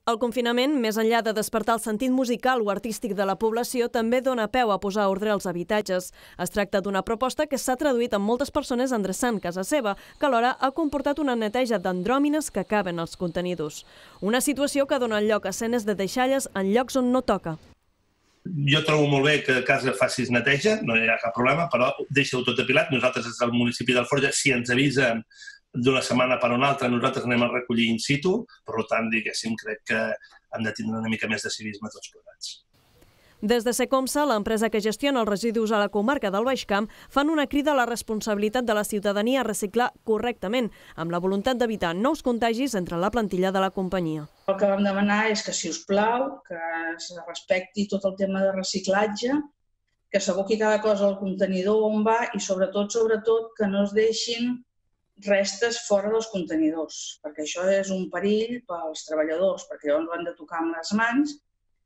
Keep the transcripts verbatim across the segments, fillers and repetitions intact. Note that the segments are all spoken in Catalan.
El confinament, més enllà de despertar el sentit musical o artístic de la població, també dona peu a posar ordre als habitatges. Es tracta d'una proposta que s'ha traduït en moltes persones endreçant casa seva, que alhora ha comportat una neteja d'andròmines que caben als contenidors. Una situació que dona lloc a escenes de deixalles en llocs on no toca. Jo trobo molt bé que a casa facis neteja, no hi ha cap problema, però deixa-ho tot apilat. Nosaltres, des del municipi d'Alforja, si ens avisen d'una setmana per una altra, nosaltres anem a recollir in situ. Per tant, diguéssim, crec que hem de tindre una mica més de civisme tots plegats. Des de Secomsa, l'empresa que gestiona els residus a la comarca del Baix Camp, fan una crida a la responsabilitat de la ciutadania a reciclar correctament, amb la voluntat d'evitar nous contagis entre la plantilla de la companyia. El que vam demanar és que, si us plau, que es respecti tot el tema de reciclatge, que s'aboqui cada cosa al contenidor on va i, sobretot, sobretot, que no es deixin restes fora dels contenidors, perquè això és un perill pels treballadors, perquè llavors ho han de tocar amb les mans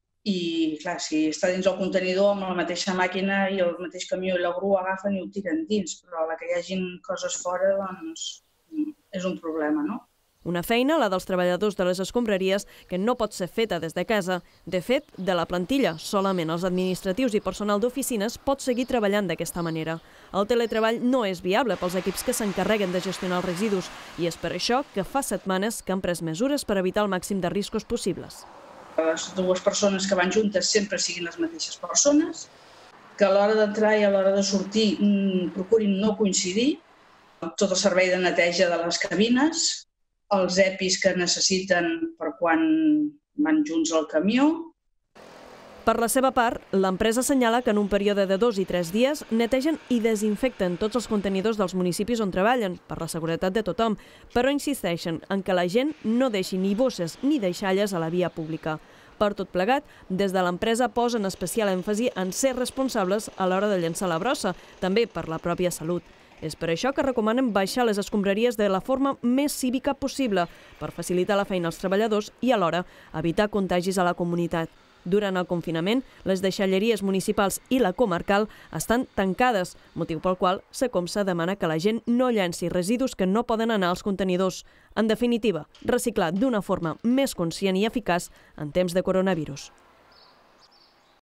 i, clar, si està dins el contenidor amb la mateixa màquina i el mateix camió i la grua agafen i ho tiren dins, però a la que hi hagin coses fora, doncs, és un problema, no? Una feina, la dels treballadors de les escombraries, que no pot ser feta des de casa. De fet, de la plantilla, solament els administratius i personal d'oficines pot seguir treballant d'aquesta manera. El teletreball no és viable pels equips que s'encarreguen de gestionar els residus i és per això que fa setmanes que han pres mesures per evitar el màxim de riscos possibles. Les dues persones que van juntes sempre siguin les mateixes persones, que a l'hora d'entrar i a l'hora de sortir procurin no coincidir, tot el servei de neteja de les cabines, els EPIs que necessiten per quan van junts al camió. Per la seva part, l'empresa assenyala que en un període de dos i tres dies netegen i desinfecten tots els contenidors dels municipis on treballen, per la seguretat de tothom, però insisteixen en que la gent no deixi ni bosses ni deixalles a la via pública. Per tot plegat, des de l'empresa posen especial èmfasi en ser responsables a l'hora de llençar la brossa, també per la pròpia salut. És per això que recomanen baixar les escombraries de la forma més cívica possible per facilitar la feina als treballadors i alhora evitar contagis a la comunitat. Durant el confinament, les deixalleries municipals i la comarcal estan tancades, motiu pel qual Secomsa demana que la gent no llenci residus que no poden anar als contenidors. En definitiva, reciclar d'una forma més conscient i eficaç en temps de coronavirus.